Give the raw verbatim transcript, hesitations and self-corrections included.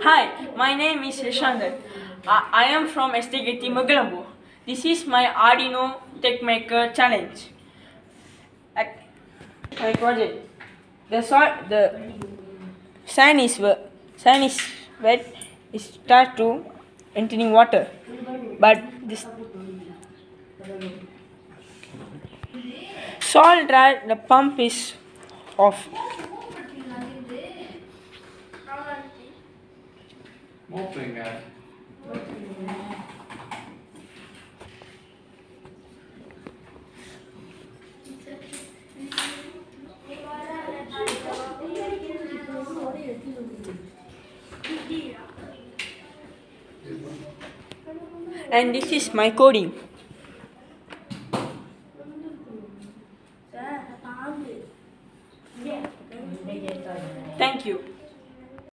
Hi, my name is Lishanthan. I, I am from S T G T Magalambu. This is my Arduino Tech Maker challenge. Ac- My project. The salt, the sand is wet. Sand is wet. It starts to entering water, but this salt dry. The pump is off. Mopping. And this is my coding.